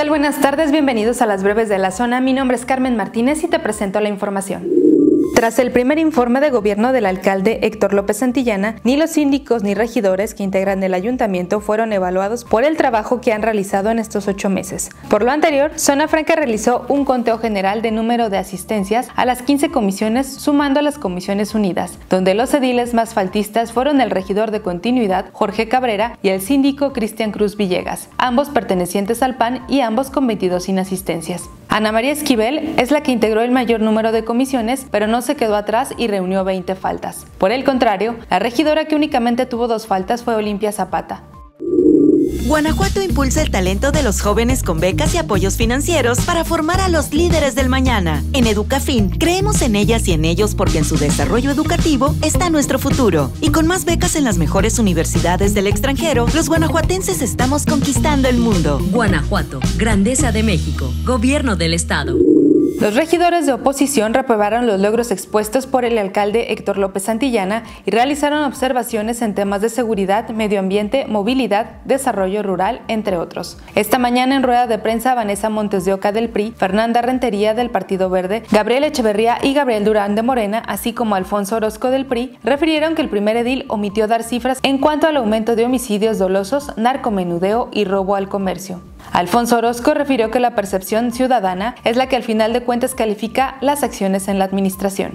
tal? Buenas tardes, bienvenidos a las breves de la zona. Mi nombre es Carmen Martínez y te presento la información. Tras el primer informe de gobierno del alcalde Héctor López Santillana, ni los síndicos ni regidores que integran el ayuntamiento fueron evaluados por el trabajo que han realizado en estos 8 meses. Por lo anterior, Zona Franca realizó un conteo general de número de asistencias a las 15 comisiones, sumando a las comisiones unidas, donde los ediles más faltistas fueron el regidor de continuidad, Jorge Cabrera, y el síndico Cristian Cruz Villegas, ambos pertenecientes al PAN y ambos con 22 inasistencias. Ana María Esquivel es la que integró el mayor número de comisiones, pero no se quedó atrás y reunió 20 faltas. Por el contrario, la regidora que únicamente tuvo 2 faltas fue Olimpia Zapata. Guanajuato impulsa el talento de los jóvenes con becas y apoyos financieros para formar a los líderes del mañana. En Educafin, creemos en ellas y en ellos porque en su desarrollo educativo está nuestro futuro. Y con más becas en las mejores universidades del extranjero, los guanajuatenses estamos conquistando el mundo. Guanajuato, Grandeza de México, Gobierno del Estado. Los regidores de oposición reprobaron los logros expuestos por el alcalde Héctor López Santillana y realizaron observaciones en temas de seguridad, medio ambiente, movilidad, desarrollo rural, entre otros. Esta mañana en rueda de prensa, Vanessa Montes de Oca del PRI, Fernanda Rentería del Partido Verde, Gabriel Echeverría y Gabriel Durán de Morena, así como Alfonso Orozco del PRI, refirieron que el primer edil omitió dar cifras en cuanto al aumento de homicidios dolosos, narcomenudeo y robo al comercio. Alfonso Orozco refirió que la percepción ciudadana es la que al final de cuentas califica las acciones en la administración.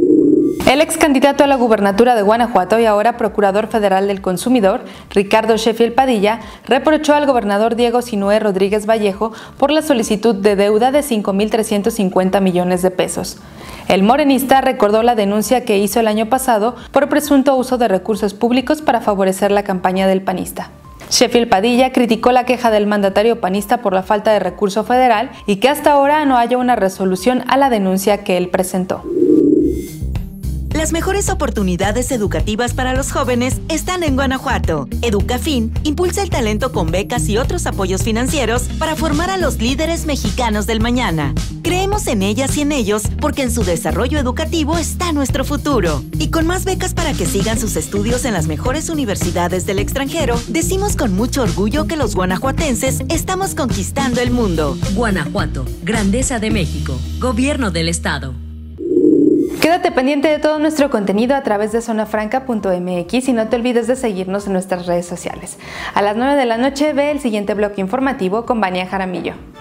El ex candidato a la gubernatura de Guanajuato y ahora procurador federal del consumidor, Ricardo Sheffield Padilla, reprochó al gobernador Diego Sinúe Rodríguez Vallejo por la solicitud de deuda de 5.350 millones de pesos. El morenista recordó la denuncia que hizo el año pasado por presunto uso de recursos públicos para favorecer la campaña del panista. Sheffield Padilla criticó la queja del mandatario panista por la falta de recurso federal y que hasta ahora no haya una resolución a la denuncia que él presentó. Las mejores oportunidades educativas para los jóvenes están en Guanajuato. Educafin impulsa el talento con becas y otros apoyos financieros para formar a los líderes mexicanos del mañana. Creemos en ellas y en ellos porque en su desarrollo educativo está nuestro futuro. Y con más becas para que sigan sus estudios en las mejores universidades del extranjero, decimos con mucho orgullo que los guanajuatenses estamos conquistando el mundo. Guanajuato, Grandeza de México, Gobierno del Estado. Quédate pendiente de todo nuestro contenido a través de zonafranca.mx y no te olvides de seguirnos en nuestras redes sociales. A las 9 de la noche ve el siguiente bloque informativo con Vania Jaramillo.